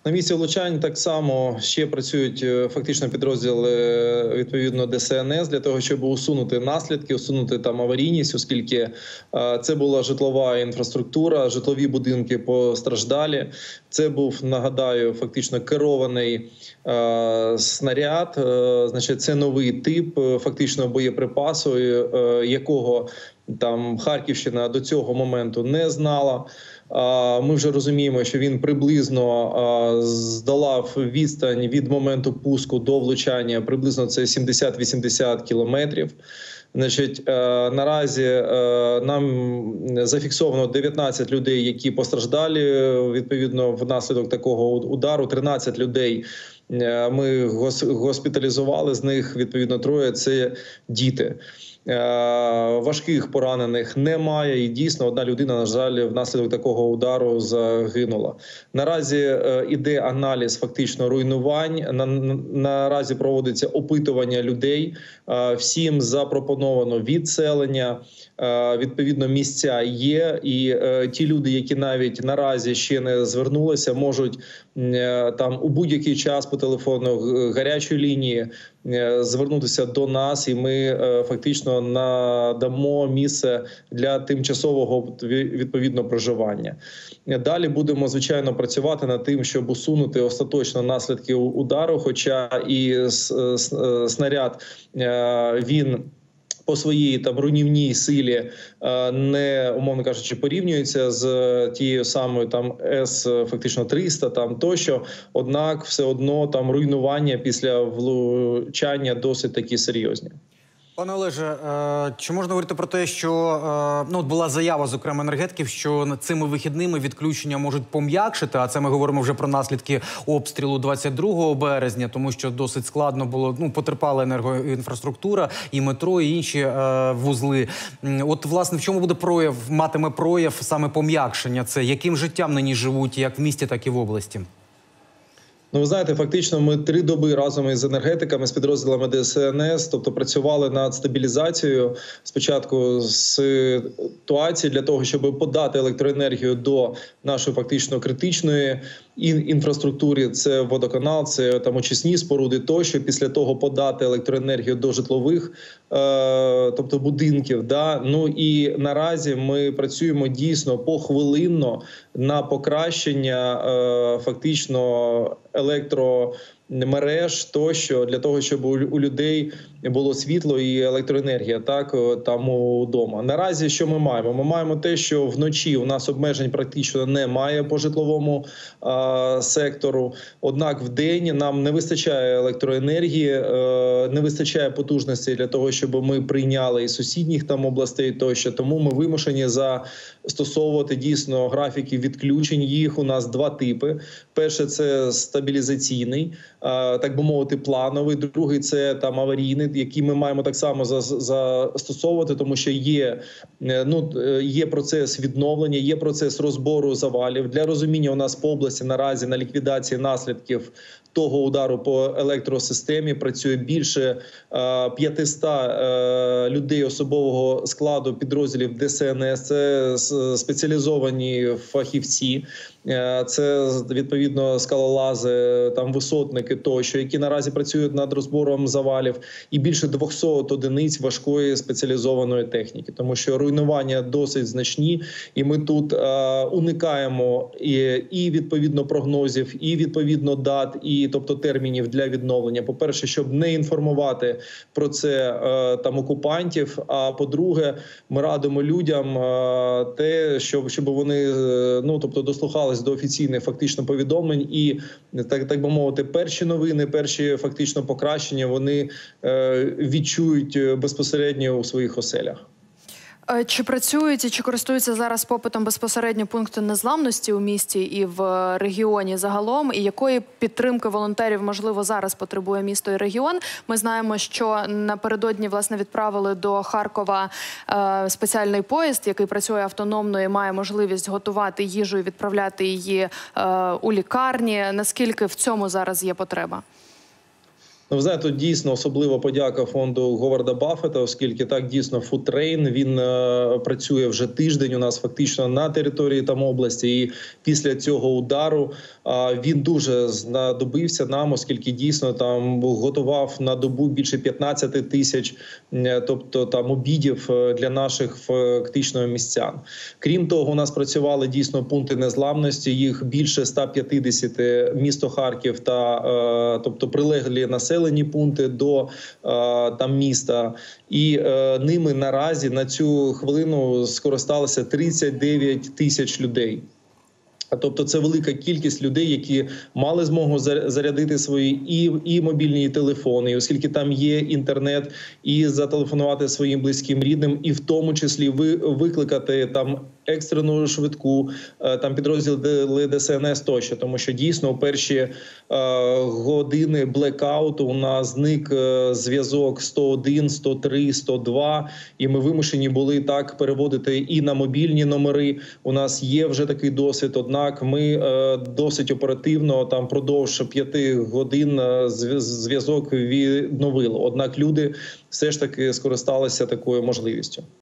На місці влучань так само ще працюють фактично підрозділи відповідно ДСНС для того, щоб усунути наслідки, усунути там аварійність, оскільки це була житлова інфраструктура, житлові будинки постраждалі. Це був, нагадаю, фактично керований снаряд. Значить, це новий тип фактично боєприпасу, якого там Харківщина до цього моменту не знала. Ми вже розуміємо, що він приблизно здолав відстань від моменту пуску до влучання, приблизно це 70-80 кілометрів. Значить, наразі нам зафіксовано 19 людей, які постраждали відповідно внаслідок такого удару. 13 людей ми госпіталізували, з них відповідно 3 – це діти. Важких поранених немає, і дійсно одна людина, на жаль, внаслідок такого удару загинула. Наразі іде аналіз фактично руйнувань, наразі проводиться опитування людей, всім запропоновано відселення, відповідно місця є, і ті люди, які навіть наразі ще не звернулися, можуть там у будь-який час по телефону гарячої лінії звернутися до нас, і ми фактично надамо місце для тимчасового відповідно проживання. Далі будемо, звичайно, працювати над тим, щоб усунути остаточно наслідки удару, хоча і снаряд, він по своїй там руйнівній силі не, умовно кажучи, порівнюється з тією самою там фактично 300 там тощо, однак все одно там руйнування після влучання досить такі серйозні. Пане Олеже, чи можна говорити про те, що була заява, зокрема, енергетиків, що цими вихідними відключення можуть пом'якшити, а це ми говоримо вже про наслідки обстрілу 22 березня, тому що досить складно було, потерпала енергоінфраструктура, і метро, і інші вузли. От, власне, в чому матиме прояв саме пом'якшення? Це яким життям нині живуть, як в місті, так і в області? Ну, ви знаєте, фактично ми 3 доби разом із енергетиками, з підрозділами ДСНС, тобто працювали над стабілізацією спочатку ситуації для того, щоб подати електроенергію до нашої фактично критичної інфраструктури, це водоканал, це там очисні споруди тощо, після того подати електроенергію до житлових, тобто будинків. Да? Ну і наразі ми працюємо дійсно похвилинно на покращення фактично електромереж тощо, для того, щоб у людей було світло і електроенергія так там удома. Наразі що ми маємо? Ми маємо те, що вночі у нас обмежень практично немає по житловому сектору. Однак в день нам не вистачає електроенергії, не вистачає потужності для того, щоб ми прийняли із сусідніх там областей тощо. Тому ми вимушені застосовувати дійсно графіки відключень. Їх у нас 2 типи. Перше – це стабілізаційний, так би мовити, плановий. Другий – це там аварійний, який ми маємо так само застосовувати, тому що є процес відновлення, є процес розбору завалів. Для розуміння, у нас по області наразі на ліквідації наслідків того удару по електросистемі працює більше 500 людей особового складу підрозділів ДСНС. Це спеціалізовані фахівці, це відповідно скалолази, там висотники тощо, які наразі працюють над розбором завалів, і більше 200 одиниць важкої спеціалізованої техніки, тому що руйнування досить значні, і ми тут уникаємо і відповідно прогнозів, і відповідно дат, і тобто термінів для відновлення. По-перше, щоб не інформувати про це там окупантів, а по-друге, ми радимо людям те, щоб вони тобто дослухались до офіційних фактично повідомлень, і так би мовити, перші новини, перші фактично покращення вони відчують безпосередньо у своїх оселях. Чи працюють і чи користуються зараз попитом безпосередньо пункти незламності у місті і в регіоні загалом? І якої підтримки волонтерів, можливо, зараз потребує місто і регіон? Ми знаємо, що напередодні, власне, відправили до Харкова спеціальний поїзд, який працює автономно і має можливість готувати їжу і відправляти її у лікарні. Наскільки в цьому зараз є потреба? Ну, ви знаєте, тут дійсно особлива подяка фонду Говарда Баффета, оскільки так дійсно Фудтрейн, він працює вже тиждень у нас фактично на території там області. І після цього удару він дуже знадобився нам, оскільки дійсно там готував на добу більше 15 тисяч, тобто там обідів для наших фактично містян. Крім того, у нас працювали дійсно пункти незламності, їх більше 150, місто Харків та тобто прилеглі населені пункти до там міста, і ними наразі на цю хвилину скористалося 39 тисяч людей. Тобто це велика кількість людей, які мали змогу зарядити свої і мобільні телефони, і оскільки там є інтернет, і зателефонувати своїм близьким рідним, і в тому числі викликати там екстрену швидку, там підрозділи ДСНС тощо, тому що дійсно у перші години блекауту у нас зник зв'язок 101, 103, 102, і ми вимушені були так переводити і на мобільні номери. У нас є вже такий досвід, однак ми досить оперативно там продовж 5 годин зв'язок відновили. Однак люди все ж таки скористалися такою можливістю.